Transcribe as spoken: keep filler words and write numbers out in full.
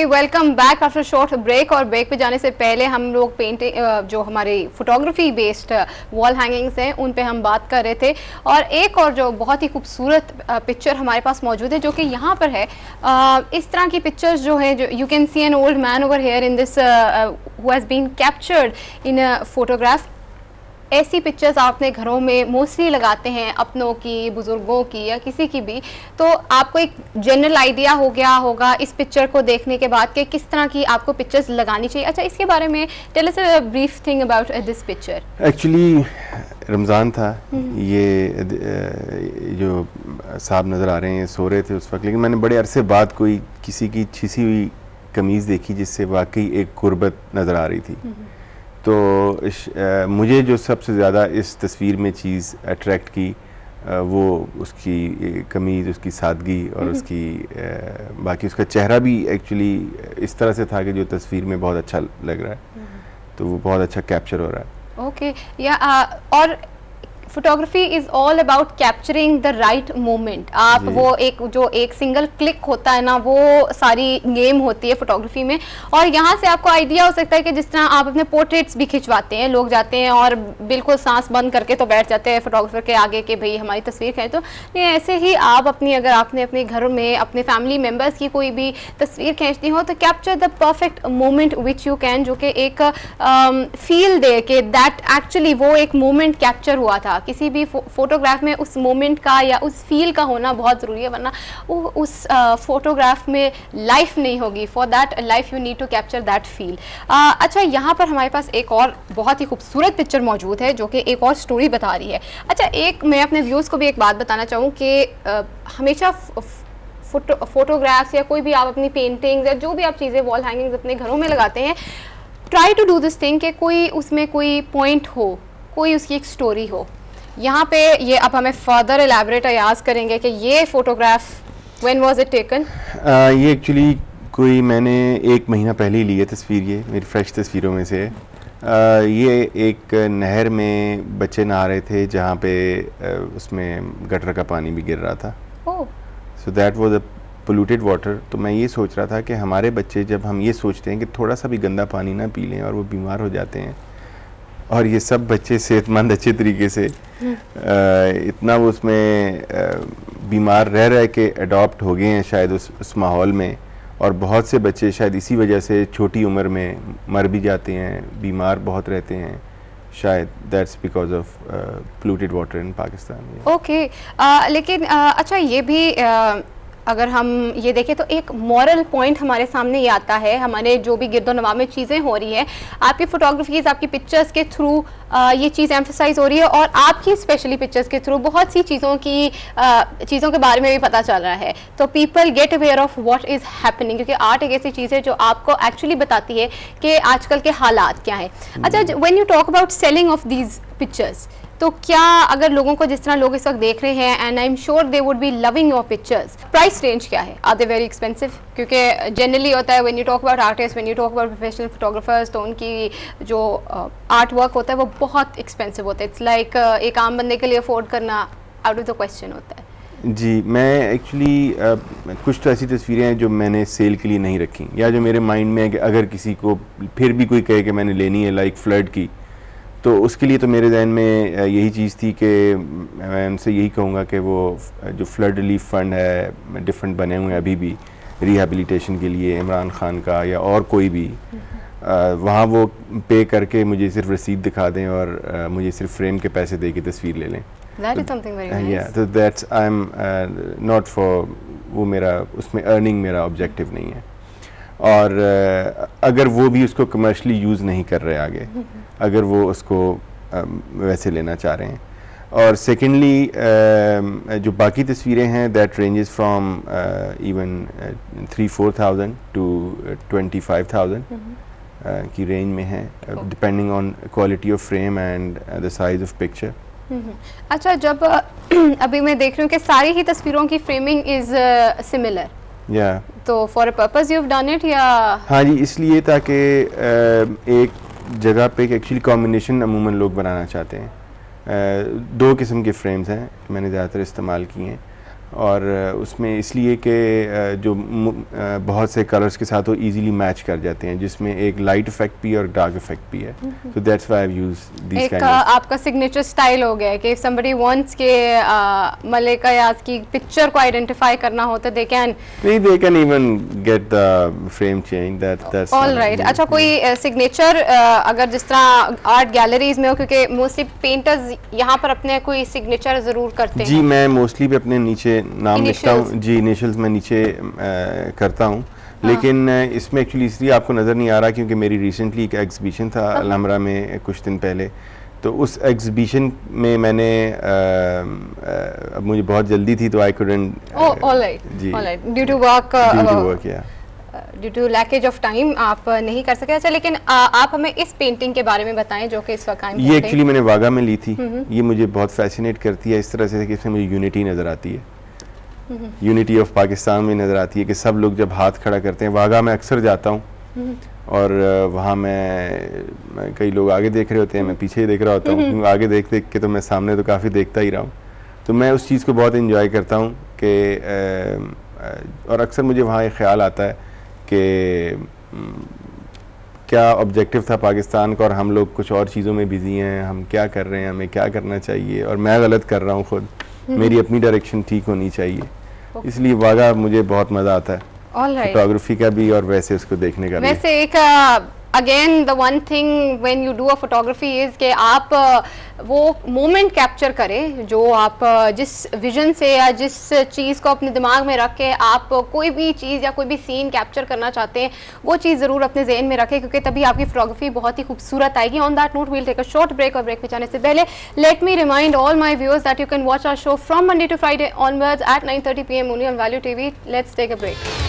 Welcome back after short break. और break पे जाने से पहले हम लोग पेंटिंग जो हमारी फोटोग्राफी बेस्ड वॉल हैंगिंग्स हैं उन पे हम बात कर रहे थे। और एक और जो बहुत ही खूबसूरत पिक्चर हमारे पास मौजूद है जो कि यहाँ पर है, इस तरह की पिक्चर्स जो है, जो you can see an old man over here in this who has been captured in a photograph. ऐसी पिक्चर्स आप अपने घरों में मोस्टली लगाते हैं, अपनों की, बुजुर्गों की या किसी की भी, तो आपको एक जनरल आइडिया हो गया होगा इस पिक्चर को देखने के बाद कि किस तरह की आपको पिक्चर्स लगानी चाहिए। अच्छा, इसके बारे में tell us a brief thing about this picture. Actually Ramzan था, ये जो साहब नज़र आ रहे हैं सो रहे थे उस वक्त, लेकिन मैंने बड़े अरसे बाद कोई किसी की छिसी हुई कमीज़ देखी जिससे वाकई एक गुर्बत नज़र आ रही थी। तो इस, आ, मुझे जो सबसे ज़्यादा इस तस्वीर में चीज़ अट्रैक्ट की आ, वो उसकी कमीज़, उसकी सादगी और उसकी आ, बाकी उसका चेहरा भी एक्चुअली इस तरह से था कि जो तस्वीर में बहुत अच्छा लग रहा है, तो वो बहुत अच्छा कैप्चर हो रहा है। ओके या और photography is all about capturing the right moment. आप वो एक जो एक सिंगल क्लिक होता है ना, वो सारी गेम होती है फोटोग्राफी में। और यहाँ से आपको आइडिया हो सकता है कि जिस तरह आप अपने पोर्ट्रेट्स भी खिंचवाते हैं, लोग जाते हैं और बिल्कुल सांस बंद करके तो बैठ जाते हैं फोटोग्राफर के आगे कि भाई हमारी तस्वीर खींच। तो नहीं, ऐसे ही आप अपनी, अगर आपने अपने घर में अपने फैमिली मेम्बर्स की कोई भी तस्वीर खींचती हो तो capture the perfect moment which you can, जो कि एक फील um, दे के दैट एक्चुअली वो एक मोमेंट कैप्चर हुआ था। किसी भी फो, फोटोग्राफ में उस मोमेंट का या उस फील का होना बहुत ज़रूरी है, वरना वो उस आ, फोटोग्राफ में लाइफ नहीं होगी। For that life you need to capture that feel. अच्छा, यहाँ पर हमारे पास एक और बहुत ही खूबसूरत पिक्चर मौजूद है जो कि एक और स्टोरी बता रही है। अच्छा, एक मैं अपने व्यूज़ को भी एक बात बताना चाहूँ कि हमेशा फोटो फोटोग्राफ्स या कोई भी आप अपनी पेंटिंग्स या जो भी आप चीज़ें वॉल हैंगिंग्स अपने घरों में लगाते हैं, try to do this thing कि कोई उसमें कोई पॉइंट हो, कोई उसकी एक स्टोरी हो। यहाँ पे ये अब हमें फर्दर एलैबोरेट अयाज करेंगे कि ये photograph when was it taken. ये एक्चुअली कोई मैंने एक महीना पहले ही ली है तस्वीर, ये मेरी फ्रेश तस्वीरों में से है। uh, ये एक नहर में बच्चे नहा रहे थे जहाँ पे uh, उसमें गटर का पानी भी गिर रहा था। So that was a polluted water. तो मैं ये सोच रहा था कि हमारे बच्चे, जब हम ये सोचते हैं कि थोड़ा सा भी गंदा पानी ना पी लें और वो बीमार हो जाते हैं, और ये सब बच्चे सेहतमंद अच्छे तरीके से आ, इतना वो उसमें बीमार रह रह के अडॉप्ट हो गए हैं शायद उस उस माहौल में। और बहुत से बच्चे शायद इसी वजह से छोटी उम्र में मर भी जाते हैं, बीमार बहुत रहते हैं, शायद that's because of polluted water in Pakistan. Okay, लेकिन uh, अच्छा, ये भी uh, अगर हम ये देखें तो एक मॉरल पॉइंट हमारे सामने ये आता है, हमारे जो भी गिरदोनवा में चीज़ें हो रही हैं, आपकी फोटोग्राफीज, आपकी पिक्चर्स के थ्रू ये चीज़ एम्फसाइज हो रही है, और आपकी स्पेशली पिक्चर्स के थ्रू बहुत सी चीज़ों की चीज़ों के बारे में भी पता चल रहा है। तो people get aware of what is happening, क्योंकि आर्ट एक ऐसी चीज़ है जो आपको एक्चुअली बताती है कि आजकल के हालात क्या हैं। अच्छा, when you talk about selling of these pictures, तो क्या अगर लोगों को, जिस तरह लोग इस वक्त देख रहे हैं, and I am sure they would be loving your pictures, price range क्या है? Are they very expensive? क्योंकि जनरली होता है when you talk about artist, when you talk about professional photographers, तो उनकी जो आर्ट uh, वर्क होता है वो बहुत एक्सपेंसिव होता है। इट्स लाइक like, uh, एक आम बंदे के लिए अफोर्ड करना आउट ऑफ द क्वेश्चन होता है। जी, मैं एक्चुअली uh, कुछ तो ऐसी तस्वीरें हैं जो मैंने सेल के लिए नहीं रखी, या जो मेरे माइंड में है कि अगर किसी को फिर भी कोई कहे कि मैंने लेनी है, लाइक फ्लड की, तो उसके लिए तो मेरे जहन में यही चीज़ थी कि मैं उनसे यही कहूँगा कि वो जो फ्लड रिलीफ फ़ंड है, डिफरेंट बने हुए हैं अभी भी रिहैबिलिटेशन के लिए, इमरान खान का या और कोई भी, वहाँ वो पे करके मुझे सिर्फ रसीद दिखा दें और आ, मुझे सिर्फ फ्रेम के पैसे दे के तस्वीर ले लें। That is something very nice. Yeah, so that's I'm uh, not for, वो मेरा उसमें अर्निंग मेरा ऑब्जेक्टिव नहीं है। और uh, अगर वो भी उसको कमर्शली यूज़ नहीं कर रहे आगे, अगर वो उसको uh, वैसे लेना चाह रहे हैं। और सेकेंडली uh, जो बाकी तस्वीरें हैं, that ranges from even three four thousand to twenty five thousand की रेंज में है, depending on quality of frame and the size of picture. अच्छा, जब अभी मैं देख रही हूँ कि सारी ही तस्वीरों की फ्रेमिंग इज सिमिलर, या तो for a purpose you have done it, या? हाँ जी, इसलिए ताकि एक जगह पे एक्चुअली कॉम्बिनेशन अमूमन लोग बनाना चाहते हैं। दो किस्म के फ्रेम्स हैं मैंने ज़्यादातर इस्तेमाल किए हैं। और उसमें इसलिए कि जो बहुत से कलर्स के साथ वो इजीली मैच कर जाते हैं, जिसमें एक लाइट इफेक्ट भी और डार्क इफेक्ट भी है। So that's why I have used this एक काइंड uh, ऑफ आपका सिग्नेचर स्टाइल हो गया है कि इफ समबडी वांट्स के uh, मलाइका याज की पिक्चर को आइडेंटिफाई करना हो तो दे कैन नहीं they can even get the frame change that that's all right. अच्छा, कोई सिग्नेचर uh, uh, अगर जिस तरह आर्ट गैलरीज में हो, क्योंकि मोस्टली पेंटर्स यहाँ पर अपने कोई सिग्नेचर जरूर करते जी हैं। मैं मोस्टली भी अपने नीचे नाम लिखता हूँ जी, इनिशियल्स मैं नीचे आ, करता हूँ। हाँ। लेकिन इसमें एक्चुअली इसलिए आपको नज़र नहीं आ रहा क्योंकि मेरी रिसेंटली एक एग्जीबिशन था अलहमरा में कुछ दिन पहले, तो उस एग्जीबिशन में मैंने अब मुझे बहुत जल्दी थी तो आई कुडंट जी due to work due to work या due to lackage of time आप नहीं कर सके। अच्छा, लेकिन आ, आप हमें इस पेंटिंग के बारे में बताएं जो कि इस वक्त कायम ये एक्चुअली मैंने वागा में ली थी। ये मुझे बहुत फैसिनेट करती है इस तरह से कि इसमें मुझे यूनिटी नज़र आती है, यूनिटी ऑफ पाकिस्तान में नज़र आती है कि सब लोग जब हाथ खड़ा करते हैं। वागा में अक्सर जाता हूँ और वहाँ मैं, मैं कई लोग आगे देख रहे होते हैं, मैं पीछे ही देख रहा होता हूँ। आगे देख देख के तो मैं सामने तो काफ़ी देखता ही रहा हूँ, तो मैं उस चीज़ को बहुत इंजॉय करता हूँ कि और अक्सर मुझे वहाँ एक ख्याल आता है कि क्या ऑब्जेक्टिव था पाकिस्तान का और हम लोग कुछ और चीज़ों में बिजी हैं, हम क्या कर रहे हैं, हमें क्या करना चाहिए और मैं गलत कर रहा हूँ खुद, मेरी अपनी डायरेक्शन ठीक होनी चाहिए। इसलिए वागा मुझे बहुत मज़ा आता है फोटोग्राफी का भी और वैसे उसको देखने का भी। वैसे एक again the one thing when you do a photography is कि आप uh, वो मोमेंट कैप्चर करें जो आप uh, जिस विजन से या जिस चीज़ को अपने दिमाग में रख के आप uh, कोई भी चीज़ या कोई भी सीन कैप्चर करना चाहते हैं, वो चीज़ ज़रूर अपने जहन में रखें क्योंकि तभी आपकी फोटोग्राफी बहुत ही खूबसूरत आएगी। On that note we'll take a short break और ब्रेक में जाने से पहले let me remind all my viewers that you can watch our show from Monday to Friday onwards at nine thirty P M only on value TV. Let's take a break.